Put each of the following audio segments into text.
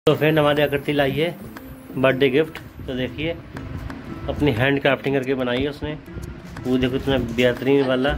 तो फ्रेंड हमारे आकृति लाई है बर्थडे गिफ्ट। तो देखिए अपनी हैंड क्राफ्टिंग करके बनाई है उसने। वो देखो इतना बेहतरीन वाला।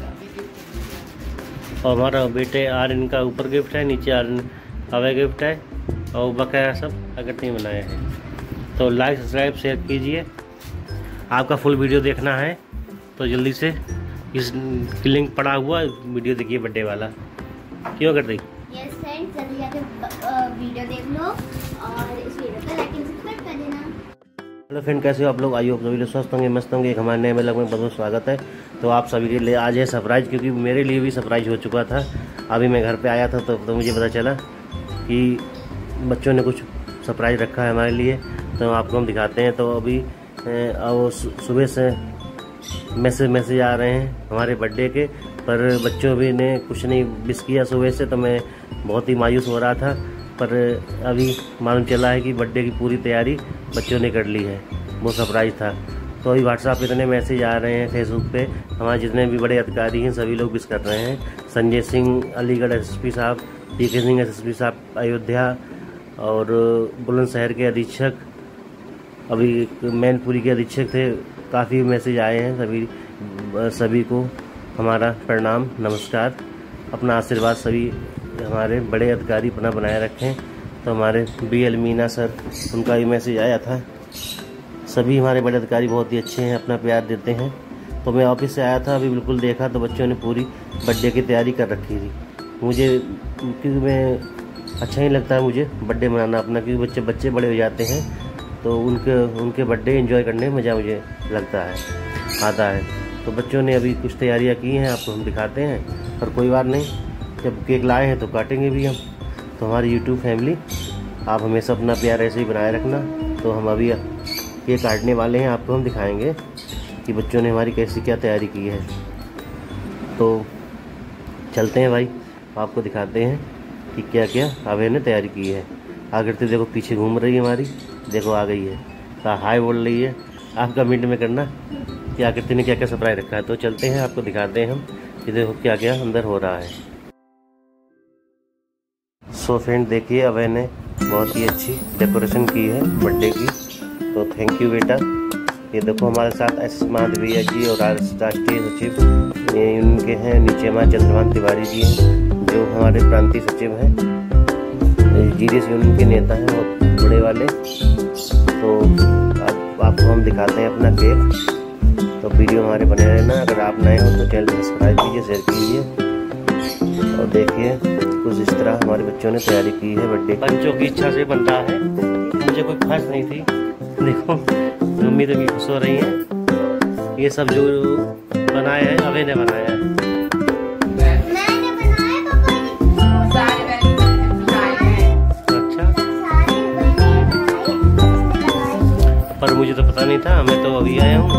और हमारा बेटे आर्यन का ऊपर गिफ्ट है, नीचे आर्यन अवय गिफ्ट है और बकाया सब आकृति ने बनाया है। तो लाइक सब्सक्राइब शेयर कीजिए। आपका फुल वीडियो देखना है तो जल्दी से इस लिंक पड़ा हुआ वीडियो देखिए बर्थडे वाला। क्यों कर दी? यस फ्रेंड्स, जल्दी जाके वीडियो देख लो और इस वीडियो को लाइक एंड सब्सक्राइब कर देना। हेलो फ्रेंड, कैसे हो आप लोग? आइए आप सभी लोग स्वस्थ होंगे, मस्त होंगे। एक हमारे नए में बहुत बहुत स्वागत है। तो आप सभी के लिए आज है सरप्राइज, क्योंकि मेरे लिए भी सरप्राइज हो चुका था। अभी मैं घर पे आया था तो मुझे पता चला कि बच्चों ने कुछ सरप्राइज रखा है हमारे लिए, तो आपको हम दिखाते हैं। तो अभी वो सुबह से मैसेज आ रहे हैं हमारे बर्थडे के, पर बच्चों भी ने कुछ नहीं विश किया सुबह से। तो मैं बहुत ही मायूस हो रहा था, पर अभी मालूम चला है कि बर्थडे की पूरी तैयारी बच्चों ने कर ली है। वो सरप्राइज़ था। तो अभी व्हाट्सएप पे इतने मैसेज आ रहे हैं, फेसबुक पे हमारे जितने भी बड़े अधिकारी हैं सभी लोग विश कर रहे हैं। संजय सिंह अलीगढ़ एसएसपी साहब, पीके सिंह एसएसपी साहब अयोध्या, और बुलंदशहर के अधीक्षक, अभी मैनपुरी के अधीक्षक थे। काफ़ी मैसेज आए हैं। सभी को हमारा प्रणाम, नमस्कार। अपना आशीर्वाद सभी हमारे बड़े अधिकारी अपना बनाए रखें। तो हमारे BL मीना सर, उनका भी मैसेज आया था। सभी हमारे बड़े अधिकारी बहुत ही अच्छे हैं, अपना प्यार देते हैं। तो मैं ऑफिस से आया था, अभी बिल्कुल देखा तो बच्चों ने पूरी बर्थडे की तैयारी कर रखी थी। मुझे क्योंकि मैं अच्छा ही लगता है मुझे बर्थडे मनाना अपना, क्योंकि बच्चे बड़े हो जाते हैं तो उनके बर्थडे एंजॉय करने में मज़ा मुझे लगता है, आता है। तो बच्चों ने अभी कुछ तैयारियां की हैं, आपको हम दिखाते हैं। पर कोई बात नहीं, जब केक लाए हैं तो काटेंगे भी हम। तो हमारी यूट्यूब फैमिली, आप हमेशा अपना प्यार ऐसे ही बनाए रखना। तो हम अभी केक काटने वाले हैं, आपको हम दिखाएंगे कि बच्चों ने हमारी कैसी क्या तैयारी की है। तो चलते हैं भाई, आपको दिखाते हैं कि क्या क्या अभय ने तैयारी की है। आकृति देखो पीछे घूम रही है हमारी, देखो आ गई है, तो हाय बोल रही है। आप कमेंट में करना कि आकृति ने क्या क्या सरप्राइज रखा है। तो चलते हैं, आपको दिखाते हैं हम कि देखो क्या क्या अंदर हो रहा है। सो फ्रेंड देखिए, अभय ने बहुत ही अच्छी डेकोरेशन की है बर्थडे की। तो थैंक यू बेटा। ये देखो हमारे साथ SS महांत भैया जी और राष्ट्रीय सचिव ये उनके हैं। नीचे हमारे चंद्रभान तिवारी जी हैं जो हमारे प्रांतीय सचिव हैं। GDS यूनियन के नेता हैं वो बड़े वाले। तो आपको हम दिखाते हैं अपना केक। तो वीडियो हमारे बने रहना। अगर आप नए हो तो चैनल सब्सक्राइब कीजिए, शेयर कीजिए। और देखिए कुछ इस तरह हमारे बच्चों ने तैयारी की है बर्थडे। बच्चों की इच्छा से बन रहा है, मुझे कोई ख्वाहिश नहीं थी। देखो मम्मी तो भी खुश हो रही हैं। ये सब जो बनाया है अभय ने बनाया है। पर मुझे तो पता नहीं था, मैं तो अभी आया हूँ।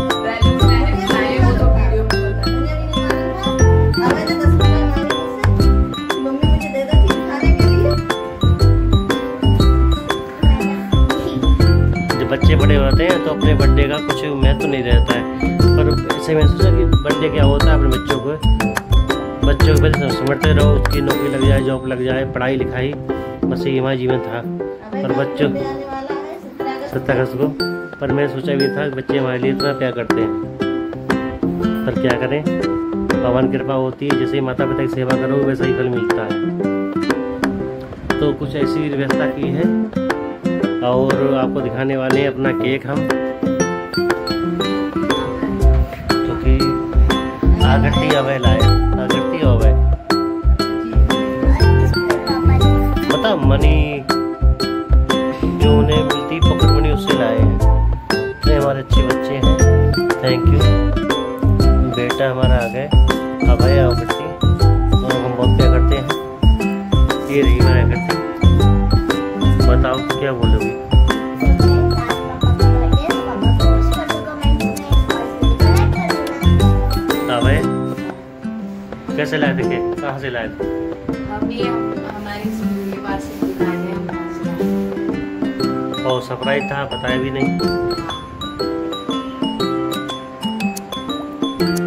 जब बच्चे बड़े होते हैं तो अपने बर्थडे का कुछ महत्व तो नहीं रहता है, पर ऐसे मैं सोचा कि बर्थडे क्या होता है। अपने बच्चों को पहले समझते रहो, उसकी नौकरी लग जाए, जॉब लग जाए, पढ़ाई लिखाई, बस ये हमारा जीवन था। पर बच्चों 17 अगस्त को, पर मैं सोचा भी था कि बच्चे हमारे लिए इतना प्यार करते हैं। पर क्या करें, भगवान कृपा होती है। जैसे माता पिता की सेवा करो वैसा ही फल मिलता है। तो कुछ ऐसी व्यवस्था की है और आपको दिखाने वाले हैं अपना केक हम, क्योंकि आकृति अभय लाए। आकृति अभय पता मनी जो उन्हें मिलती पॉकेट मनी उससे लाए हैं। हमारे अच्छे बच्चे हैं, थैंक यू। बेटा हमारा आ गए अभय और आकृति, तो हम बहुत प्यार करते हैं। ये रही हमारी आकृति। बताओ क्या बोलोगी? अभय कैसे लाए थे, कहाँ से लाए थे? हमारे स्कूल के पास से दुकान है, हम वहाँ से लाए। और सरप्राइज था, बताया भी नहीं।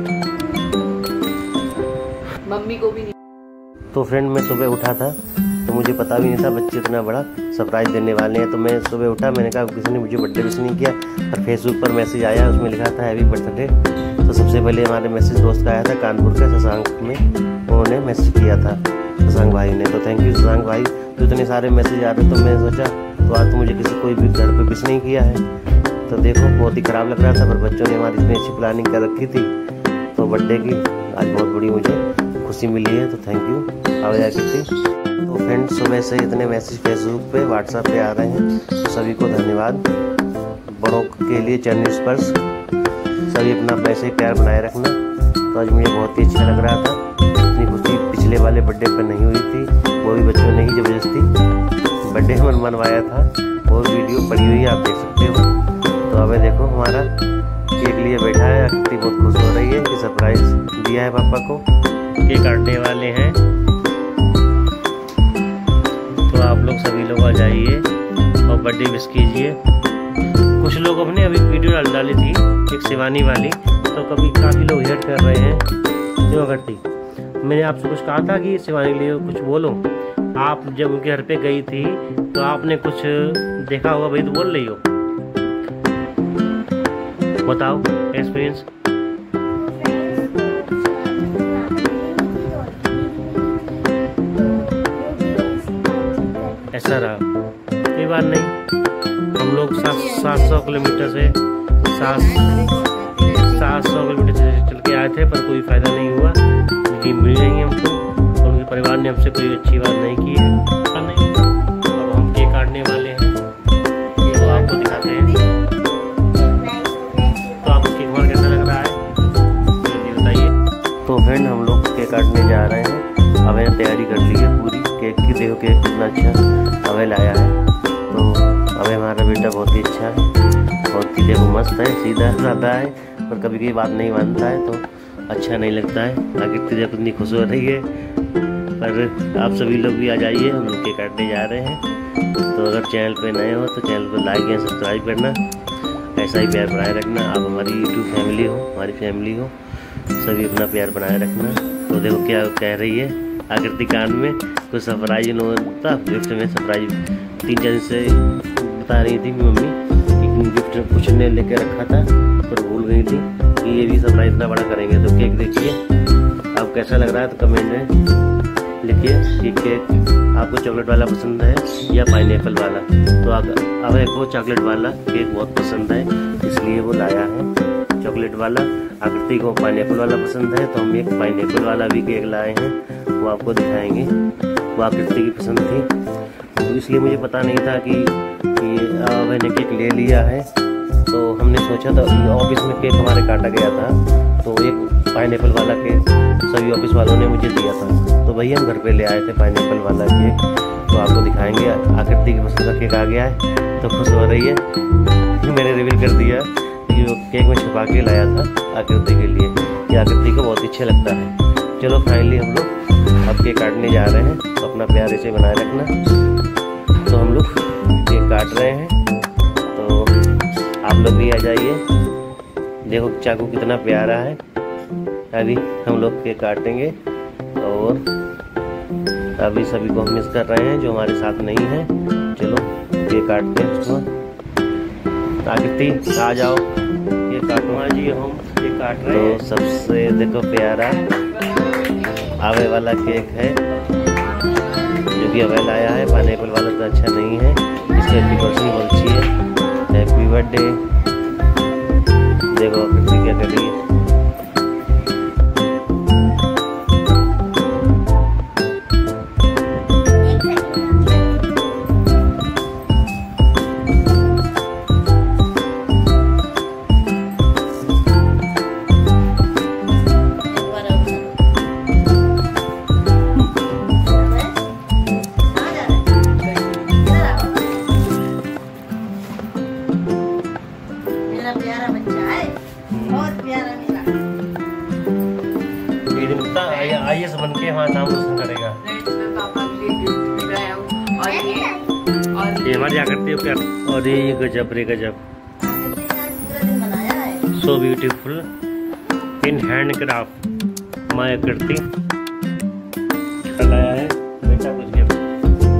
मम्मी को भी नहीं। तो फ्रेंड मैं सुबह उठा था तो मुझे पता भी नहीं था बच्चे इतना बड़ा सरप्राइज़ देने वाले हैं। तो मैं सुबह उठा, मैंने कहा किसी ने मुझे बर्थडे विश नहीं किया, और फेसबुक पर मैसेज आया, उसमें लिखा था हैप्पी बर्थडे। तो सबसे पहले हमारे मैसेज दोस्त का आया था कानपुर के शशांक में, उन्होंने मैसेज किया था शशांक भाई ने। तो थैंक यू शशांक भाई, तो इतने सारे मैसेज आ रहे। तो मैं सोचा तो आज तो मुझे किसी कोई भी घर पे विश नहीं किया है। तो देखो बहुत ही ख़राब लग रहा था, पर बच्चों ने हमारी इतनी अच्छी प्लानिंग कर रखी थी तो बर्थडे की, आज बहुत बड़ी मुझे खुशी मिली है। तो थैंक यू आवाज़ की। तो फ्रेंड्स सुबह से इतने मैसेज फेसबुक पे व्हाट्सएप पे आ रहे हैं, तो सभी को धन्यवाद। बड़ों के लिए चैनल स्पर्श, सभी अपना पैसे प्यार बनाए रखना। तो आज मुझे बहुत ही अच्छा लग रहा था, इतनी खुशी पिछले वाले बर्थडे पर नहीं हुई थी, वो भी बच्चों ने ही ज़बरदस्ती बर्थडे मनवाया था। वो वीडियो पड़ी हुई है, आप देख सकते हो। तो अब देखो हमारा केक लिए बैठा है, आकृति बहुत खुश हो रही है कि सरप्राइज दिया है पापा को। केक काटने वाले हैं, तो आप लोग सभी लोग आ जाइए और बर्थडे विश कीजिए। कुछ लोग अपने अभी वीडियो डाली थी एक शिवानी वाली, तो कभी काफ़ी लोग हेट कर रहे हैं क्यों करती। मैंने आपसे कुछ कहा था कि शिवानी के लिए कुछ बोलो। आप जब उनके घर पे गई थी तो आपने कुछ देखा होगा भाई, तो बोल रही हो, बताओ एक्सपीरियंस। ऐसा रहा, कोई बात नहीं। हम लोग 700 किलोमीटर से 700 किलोमीटर से चल के आए थे, पर कोई फायदा नहीं हुआ, क्योंकि मिल रही हमको और उनके परिवार ने हमसे कोई अच्छी बात नहीं की है। नहीं, अब हम केक काटने वाले हैं, तो आपको दिखाते हैं। तो आपको केक और कैसा लग रहा है जल्दी बताइए। तो फ्रेंड हम लोग केक काटने जा रहे हैं, अब मैंने तैयारी कर ली है पूरी केक की। देखो केक कितना अच्छा अवेल आया है। तो अवे हमारा बेटा बहुत ही अच्छा है, बहुत ही देखो मस्त है, सीधा साधा है, पर कभी कभी बात नहीं मानता है तो अच्छा नहीं लगता है। आकृति देखो इतनी खुश हो रही है। पर आप सभी लोग भी आ जाइए, हम लोग केक काटने जा रहे हैं। तो अगर चैनल पे नए हो तो चैनल को लाइक या सब्सक्राइब करना, ऐसा ही प्यार बनाए रखना। आप हमारी यूट्यूब फैमिली हो, हमारी फैमिली हो, सभी अपना प्यार बनाए रखना। तो देखो क्या कह रही है आकृति कान में कुछ सरप्राइज था, गिफ्ट में सरप्राइज 3-4 दिन से बता रही थी मम्मी कि गिफ्ट कुछ ने लेके रखा था, पर भूल गई थी कि ये भी सरप्राइज इतना बड़ा करेंगे। तो केक देखिए आप कैसा लग रहा है, तो कमेंट में लिखिए कि केक आपको चॉकलेट वाला पसंद है या पाइनएप्पल वाला। तो अभय को चॉकलेट वाला केक बहुत पसंद है, इसलिए वो लाया है चॉकलेट वाला। आकृति को पाइनएप्पल वाला पसंद है, तो हम एक पाइनएप्पल वाला भी केक लाए हैं, वो आपको दिखाएंगे। वो आकृति की पसंद थी, तो इसलिए मुझे पता नहीं था कि अभय ने केक ले लिया है। तो हमने सोचा था, ऑफिस में केक हमारे काटा गया था, तो एक पाइनएप्पल वाला केक सभी ऑफिस वालों ने मुझे दिया था। तो भैया हम घर पे ले आए थे पाइनएप्पल वाला केक, तो आपको दिखाएंगे। आकृति की पसंद का केक आ गया है, तो खुश हो रही है। मैंने रिवील कर दिया कि वो केक में छुपा के लाया था आकृति के लिए, ये आकृति को बहुत अच्छा लगता है। चलो फाइनली हम लोग अब केक काटने जा रहे हैं, तो अपना प्यार इसे बनाए रखना। तो हम लोग केक काट रहे हैं, तो आप लोग भी आ जाइए। देखो चाकू कितना प्यारा है। अभी हम लोग केक काटेंगे, और अभी सभी को हम मिस कर रहे हैं जो हमारे साथ नहीं है। चलो केक काटते हैं। आकृति आ जाओ, केक काटो। हाँ जी हम केक काट रहे हैं। तो सबसे देखो प्यारा आवे वाला केक है, जो कि अवेल आया है। पाइनएप्पल वाला तो अच्छा नहीं है, इसकी डेकोरेशन बहुत अच्छी है। Happy birthday. देखो आकृति क्या कर रही है। आईएएस बन के हमारा नाम रोशन करेगा। ये हमारी आकृति हो क्या, और ये गजब रे गजब, so beautiful in hand craft. My Aakriti लाया है बेटा कुछ गिफ्ट।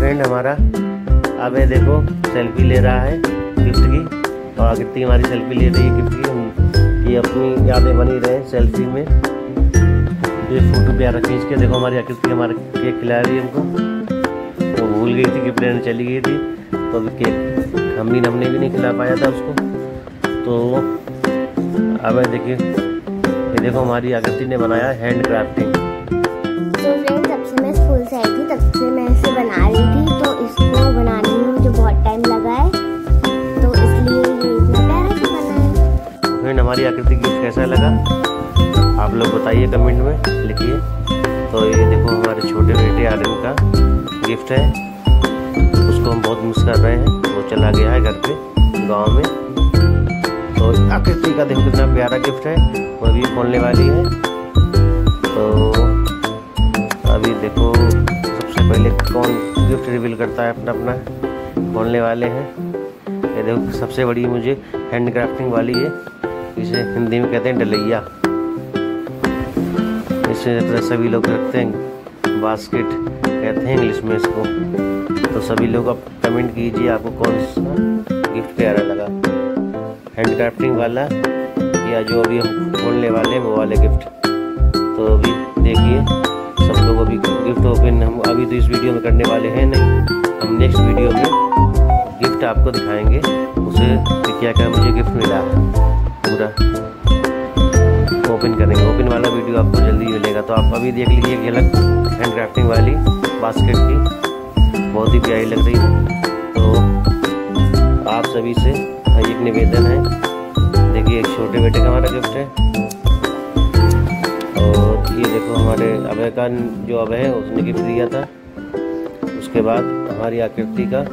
फ्रेंड हमारा अब है देखो सेल्फी ले रहा है गिफ्ट की, और आकृति हमारी सेल्फी ले रही है गिफ्ट की। ये अपनी यादें बनी रहे सेल्फी में। ये फोटो प्यारा खींच के देखो हमारी आकृति हमारा केक खिला रही है हमको। वो भूल गई थी, गिफ्ट लेने चली गई थी, तो अभी केक हमने भी नहीं खिला पाया था उसको। तो अब देखिए ये देखो हमारी आकृति ने बनाया हैंड क्राफ्टिंग। तो फ्रेंड जब से मैं स्कूल से आई थी तब से मैं इसे बना रही थी, तो इसको बनाने में मुझे बहुत टाइम लगा है, तो इसलिए ये इतना प्यारा से बना है। फ्रेंड हमारी आकृति गिफ्ट कैसा लगा आप लोग बताइए, कमेंट में लिखिए। तो ये देखो हमारे छोटे बेटे आर्यन का गिफ्ट है, उसको हम बहुत मिस कर रहे हैं, वो चला गया है घर पे गांव में। तो आकृति का देखो कितना प्यारा गिफ्ट है, वो अभी खोलने वाली है। तो अभी देखो सबसे पहले कौन गिफ्ट रिवील करता है अपना खोलने वाले हैं। ये देखो सबसे बड़ी मुझे हैंड क्राफ्टिंग वाली है, इसे हिंदी में कहते हैं डलैया। इसे सभी लोग रखते हैं, बास्केट कहते हैं इंग्लिश में इसको। तो सभी लोग अब कमेंट कीजिए आपको कौन सा गिफ्ट प्यारा लगा, हैंड क्राफ्टिंग वाला या जो अभी हम खोलने वाले हैं वो वाले गिफ्ट। तो अभी देखिए सब लोग अभी गिफ्ट ओपन हम अभी तो इस वीडियो में करने वाले हैं नहीं, हम नेक्स्ट वीडियो में गिफ्ट आपको दिखाएंगे उसे क्या क्या मुझे गिफ्ट मिला है, पूरा ओपन करेंगे। ओपन वाला वीडियो आपको जल्दी मिलेगा। तो आप अभी देख लीजिए झलक हैंड क्राफ्टिंग वाली बास्केट की, बहुत ही प्यारी लग रही है। तो आप सभी से एक निवेदन है, देखिए एक छोटे बेटे का हमारा गिफ्ट है, और ये देखो हमारे अभय का जो अभय है उसने गिफ्ट दिया था। उसके बाद हमारी आकृति का,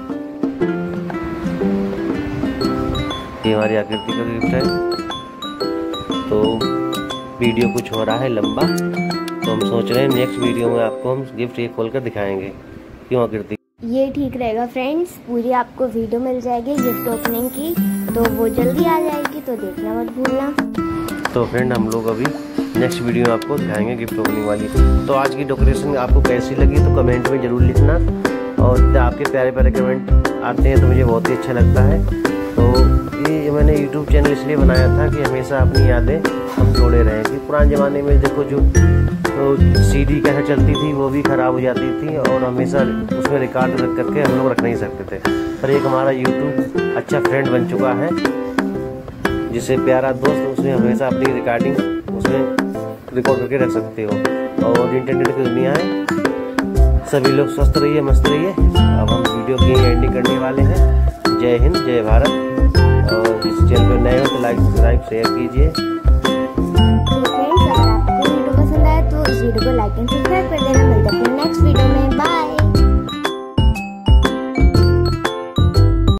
ये हमारी आकृति का गिफ्ट है। तो वीडियो कुछ हो रहा है लंबा, तो हम सोच रहे हैं नेक्स्ट वीडियो में आपको हम गिफ्ट ये खोलकर दिखाएंगे। क्यों आकृति? ये ठीक रहेगा फ्रेंड्स, पूरी आपको वीडियो मिल जाएगी गिफ्ट ओपनिंग की, तो वो जल्दी आ जाएगी, तो देखना मत भूलना। तो फ्रेंड हम लोग अभी नेक्स्ट वीडियो में आपको दिखाएंगे गिफ्ट ओपनिंग वाली। तो आज की डेकोरेशन आपको कैसी लगी तो कमेंट में ज़रूर लिखना, और आपके प्यारे प्यारे कमेंट आते हैं तो मुझे बहुत ही अच्छा लगता है। तो ये मैंने यूट्यूब चैनल इसलिए बनाया था कि हमेशा अपनी यादें हम जोड़े रहें। कि पुराने ज़माने में देखो जो सीडी कैसे चलती थी वो भी ख़राब हो जाती थी, और हमेशा उसमें रिकॉर्ड रख करके हम लोग रख नहीं सकते थे। पर एक हमारा यूट्यूब अच्छा फ्रेंड बन चुका है, जिसे प्यारा दोस्त, उसमें हमेशा अपनी रिकॉर्डिंग उसमें रिकॉर्ड करके रख सकते हो। और इंटरनेट की दुनिया है, सभी लोग स्वस्थ रहिए, मस्त रहिए। अब हम वीडियो की एंडिंग करने वाले हैं। जय हिंद, जय भारत। और इस चैनल पर नए हो तो लाइक सब्सक्राइब शेयर कीजिए।